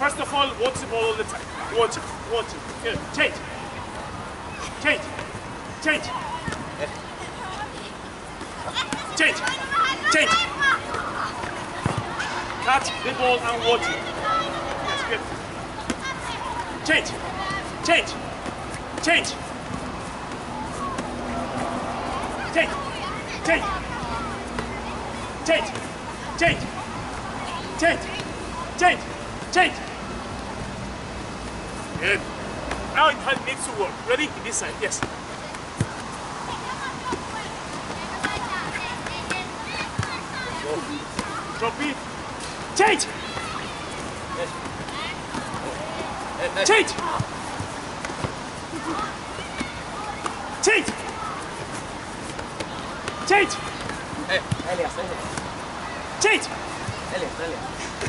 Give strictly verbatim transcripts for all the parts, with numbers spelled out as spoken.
first of all, watch the ball all the time. Watch it, watch it. Good. Change. Change. Change. Change. Change. Catch the ball and watch it. Yes, good. Change. Change. Change. Change. Change. Change. Change. Change. Change. Change. Good. Now it needs to work. Ready? This side. Yes. Drop it. Change. Change. Change. Change. Hey, Elias, Elias. Change. Elias, Elias.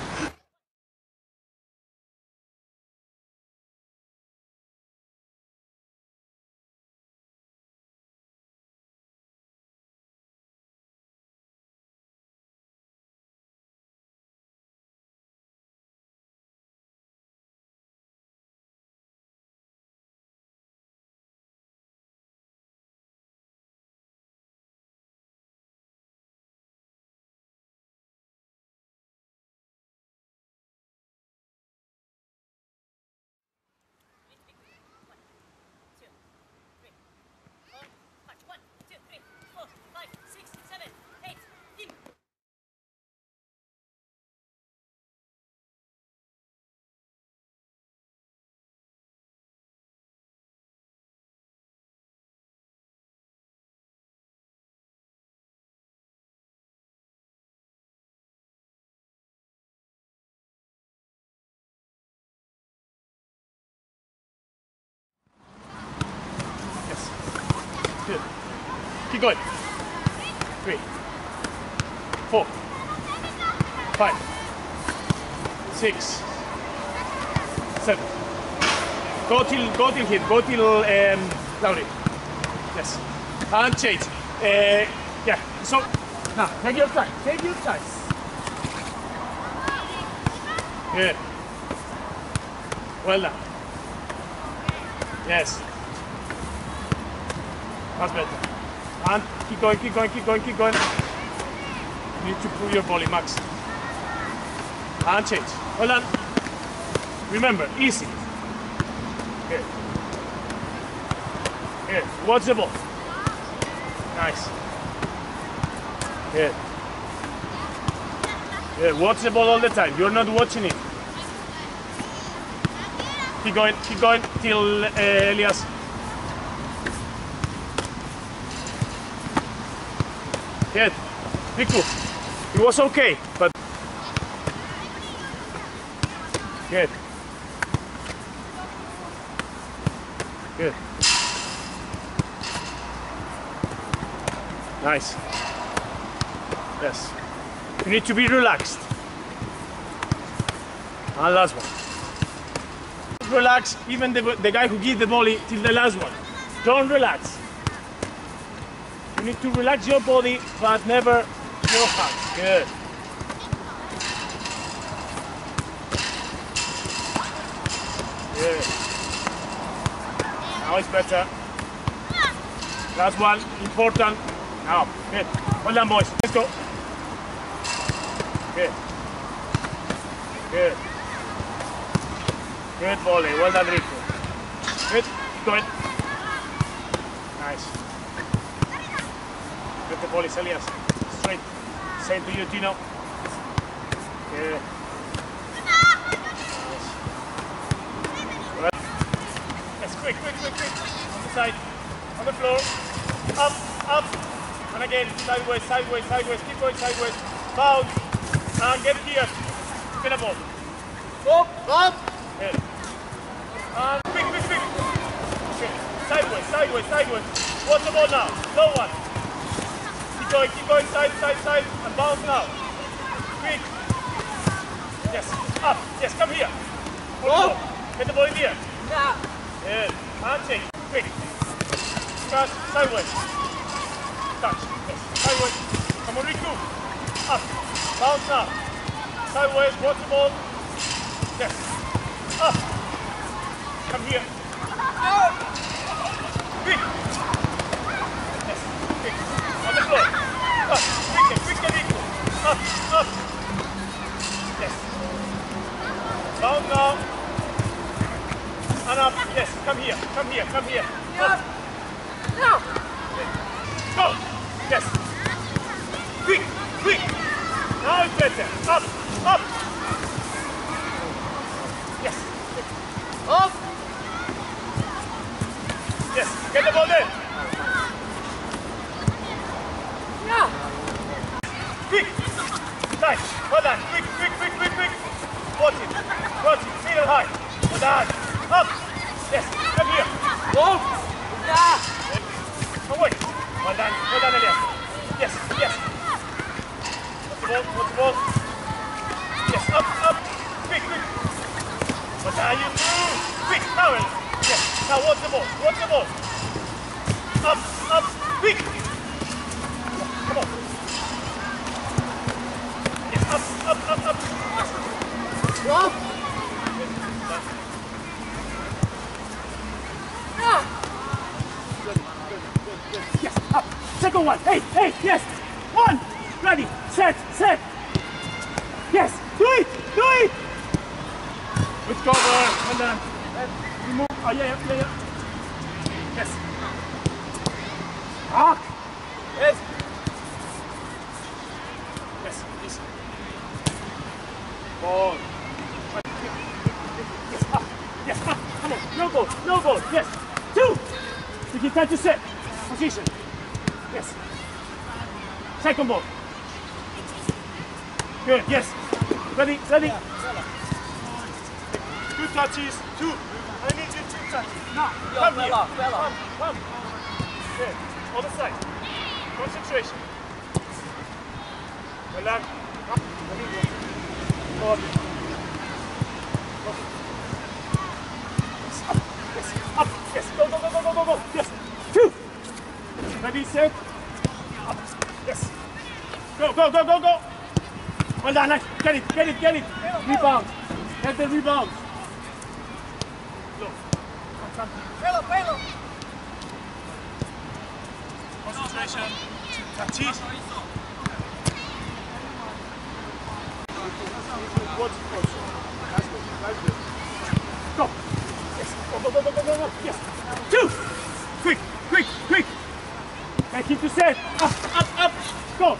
Good. Keep going. Three, four, five, six, seven. Go till, go till hit. Go till um, Lauri. Yes. And change. Uh, yeah. So now take your time. Take your time. Good. Well done. Yes. That's better. And keep going, keep going, keep going, keep going. You need to pull your volley, Max. And change. Well done. Remember, easy. Good. Good. Watch the ball. Nice. Good. Good. Watch the ball all the time. You're not watching it. Keep going, keep going till uh, Elias. Good. Riku. It was okay, but good. Good. Nice. Yes. You need to be relaxed. And last one. Relax, even the, the guy who gives the volley till the last one. Don't relax. You need to relax your body, but never your hands. Good. Good. Now it's better. Last one, important. Now, good. Well done, boys. Let's go. Good. Good. Good volley. Well done, Rico. Good. Keep going. Nice. Get the volley, Elias. Straight. Same to you, Tino. Good. Yes. Yes, quick, quick, quick, quick. On the side. On the floor. Up, up. And again, sideways, sideways, sideways. Keep going sideways. Bounce. And get it here. Spin a ball. Up, up. Good. And quick, quick, quick. Okay. Sideways, sideways, sideways. Watch the ball now. No one. Keep going, keep going, side, side, side, and bounce now. Quick. Yes, up. Yes, come here. Hold the ball. Get the ball in here. Yeah. Good. And change. Quick. Touch, sideways. Touch. Yes. Sideways. Come on, Riku. Up. Bounce now. Sideways, watch the ball. Yes. Up. Come here. Quick. Yes. Quick. On the floor. Up. Quicker, quicker, quicker. Up, up. Yes. Down now. And up. Yes. Come here. Come here. Come here. Up. No. Go. Yes. Quick, quick. Now it's better. Up, up. Yes. Up. Yes. Get the ball there. Yeah. Quick. Nice. Well done. Quick, quick, quick, quick, quick. Watch it. Watch it. Middle high. Well done. Up. Yes. Come here. Go. Yeah. Away. Well done. Well done, Elias. Yes. Yes. Watch the ball. Watch the ball. Yes. Up. Up. Quick. Quick. What are you? Quick. Now. Yes. Now watch the ball. Watch the ball. Up. Up. Quick. Come on. Yes. Up. Up. Up. Up. Go. Yeah. Yes, up. Second one. Hey, hey, yes. One. Ready. Set, set. Yes. Do it. Do it. Good cover. Well done. Remove. Oh, yeah, yeah, yeah. Yes. Arc. Yes. Yes, yes. Ball. Yes, up. Yes, up. Come on. No goal. No goal. Yes. Two. You get time to set. Position. Yes. Second ball. Good. Yes. Ready. Ready. Two touches. Two. I need you two touches. Now. Yo, Come here. fella, fella. Come. Come. Good. Other side. Concentration. Well done. Up. Go up. Go. Yes. Up. Yes. Up. Yes. Go, go, go, go, go, go, go. Yes. Two. Ready, set. Up. Yes. Go, go, go, go, go. Well done. Nice. Get it, get it, get it. Rebound. Get the rebound. Look. Pelo, pelo. Concentration. Touches. Watch it, coach. That's good. That's good. Go. Yes. Go, go, go, go, go, go, go. Yes. Two. Quick, quick, quick. Make it to set. Up, up, up. Go.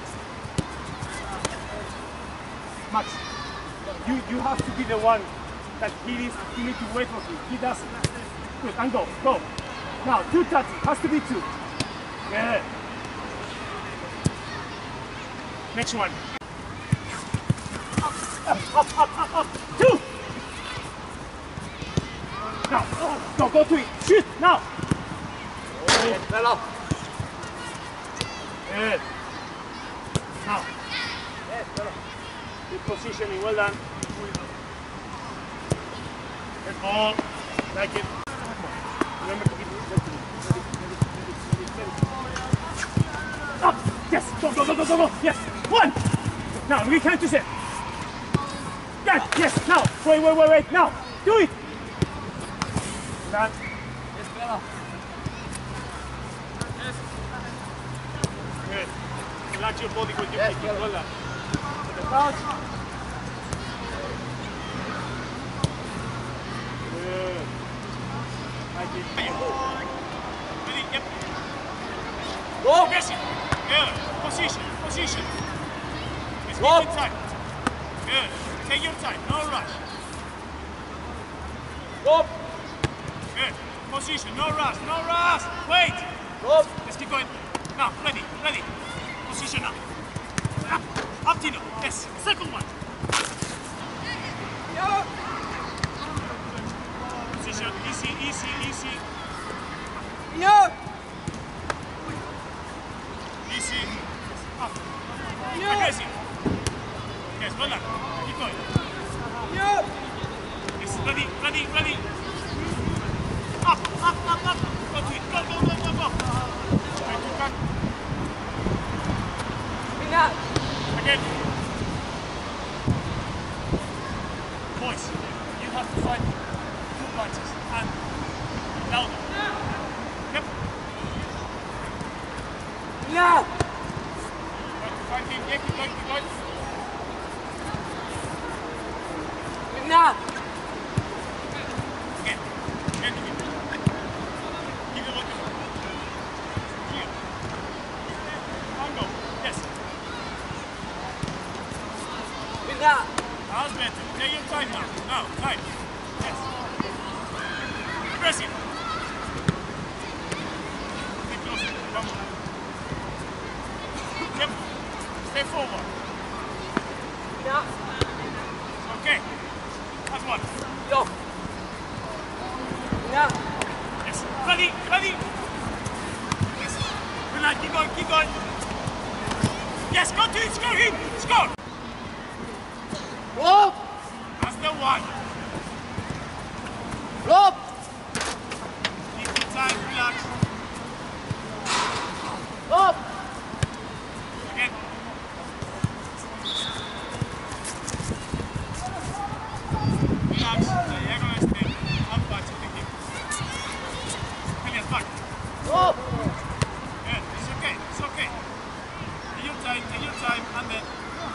Max, you, you have to be the one that he is, he needs to wait for you. He doesn't. Good, and go, go. Now, two touches. Has to be two. Good. Next one. Up, up, up, up, up, up. Two. Now, go, go to it. Shoot, now. Yes, fella. Good. Now, Yes, fella. good positioning, well done. Good ball. Like it. Remember to keep it. Up. Yes. Go, go, go, go, go, go. Yes. One. Now, we can't just it. Yes, yes. Now. Wait, wait, wait, wait. Now. Do it. Done. Yes, fella. Good. Relax your body when you Yes, kick it. well Well done. The touch. Good. Like it. Ready? Yep. Go. Yes. Good. Position. Position. Let's Go. keep it tight. Good. Take your time. No rush. Go. Good. Position. No rush. No rush. Wait. Go. Let's keep going. Now. Ready. Ready. Position now. Up. Up, Tino. Yes. Second one. Yeah. Position. Easy. Easy. Easy. Yeah. Easy. Up. Yeah. Aggressive. Yes. Well done. Keep going. Yeah. Yes. Ready. Ready. Ready. Up. Up. Up. Up. Go to it. Go. Go. Go. Go. Go. Try to cut. Ingat. Again. Boys. have to fight two punches and louder. Yep. Yeah. Try to fight him. Yeah, keep going, keep going. Now. Again. Again to him. Give the ball to him. Here. And go. Yes. Now. How's better? Take your time now. Now, time. Yes. Press him. Stay closer. Come on. Step. Stay forward. Now. Okay. That's one. Yo. Now. Yes. Ready, ready. Yes. Relax, keep going, keep going. Yes, go to it, score him. Score. Rob. That's the one. Rob. Keep your time, relax. Rob. Again. Relax. Diagonal step. Up punch to the hip. Come back. Rob. Yeah, it's okay, it's okay. Take your time, take your time, and then.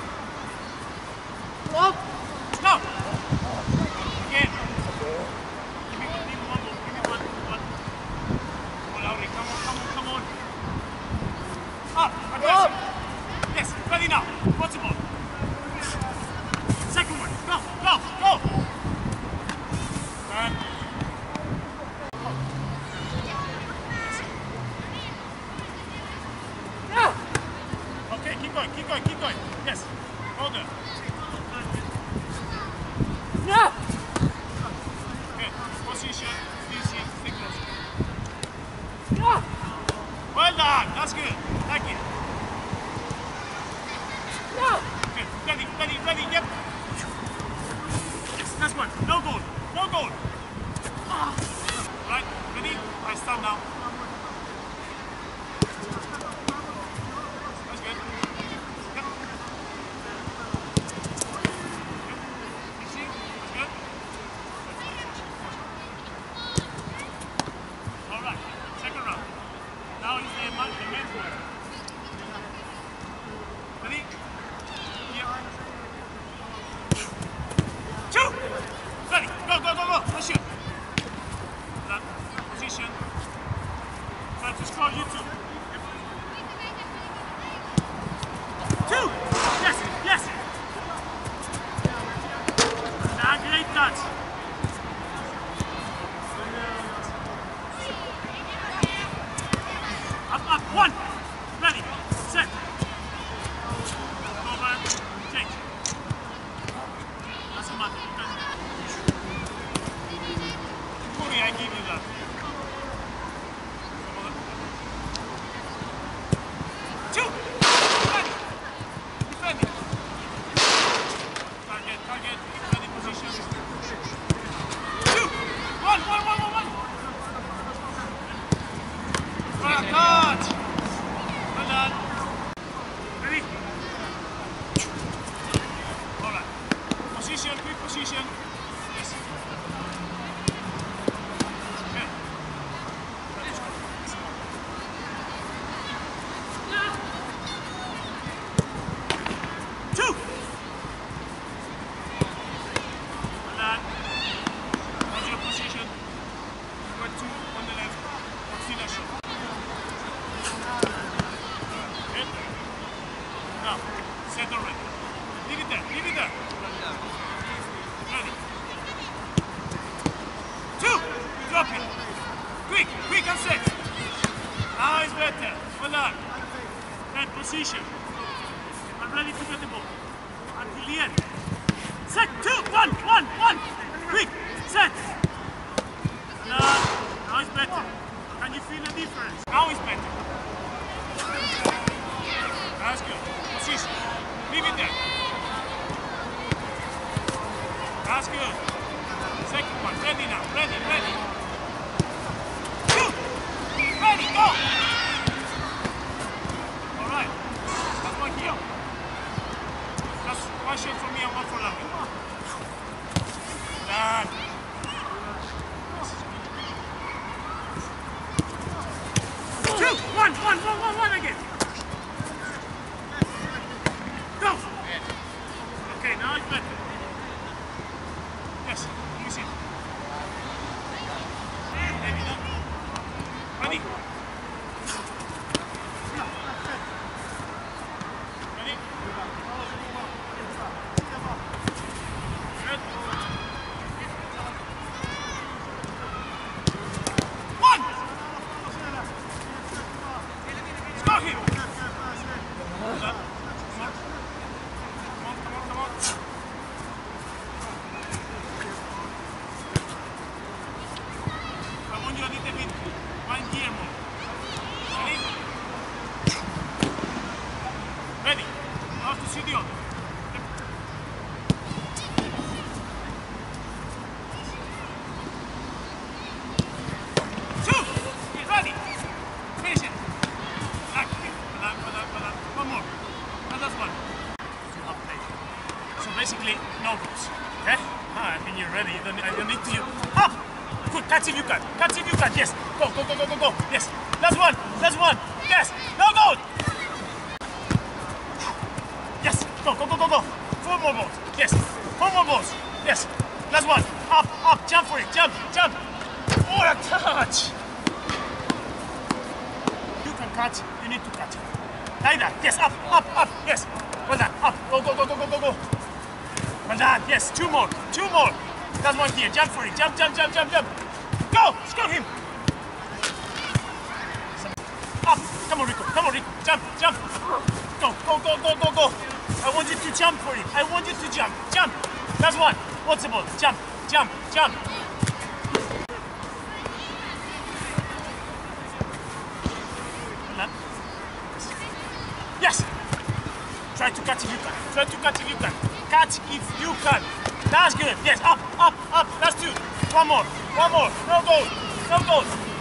Rob. Stop! Again. Give me, give me one more, give me one, one. Come on, Lauri, come on, come on, come on. Up, aggressive. Yes, ready now. What's the ball? Second one, go, go, go. Turn. Now. Okay, keep going, keep going, keep going. Yes, hold there. Now. Okay, position, easy, stay close. Now. Well done, that's good. Thank you. Now. Okay, ready, ready, ready, yep. Yes, that's one. No goal, no goal. Right, ready? I start now. That's good. Yep. Yep. Easy, that's good. All right, second round. Now is the, ma- the men's one. Ready? Yep. Two! Ready, go, go, go, go, let's shoot. That position. Try to score you two. Two! Yes, yes! Now, great touch. Up, up, one! Ready, set. Over, change. Doesn't matter. Kuri, I give you that. Two! Ready! Defending. Target, target, defending position. Two! One, one, one, one, one! Well, touch! Well done. Ready? Alright. Position, quick position. Yes. Okay. Let's go. Two! Well done. What's your position? Got two on the left. Finish. Okay. Now, set already. Leave it there, leave it there. Ready. Two! Drop it. Quick, quick and set. Now it's better. Well done. Then position. I'm ready to get the ball. Until the end. Set, two, one, one, one. Quick, set. Well done. Now it's better. Can you feel the difference? Now it's better. That's good. Position. Leave it there. That's good. Second one. Ready now. Ready, ready. Two. Ready, go. All right. That's one here. That's one shot for me and one for Lauri. Done. when you're ready. You don't, I don't need to. Up! Good, catch if you can. Catch if you can. Yes. Go, go, go, go, go, go. Yes. Last one. Last one. Yes. No goal. Yes. Go, go, go, go, go. Four more balls. Yes. Four more balls. Yes. Last one. Up, up. Jump for it. Jump, jump. What a touch. You can catch. You need to catch it. Like that. Yes. Up, up, up. Yes. Well done. Up. Go, go, go, go, go, go, go. Well done. Yes. Two more. Two more. That's one here. Jump for it. Jump, jump, jump, jump, jump. Go. Score him. Up. Come on, Rico. Come on, Rico. Jump, jump. Go, go, go, go, go, go. I want you to jump for it. I want you to jump. Jump. That's one. What's the ball? Jump, jump, jump. Yes. Try to catch if you can. Try to catch if you can. Catch if you can. That's good. Yes. Up, up, up. That's two. One more. One more. No goal. No goal.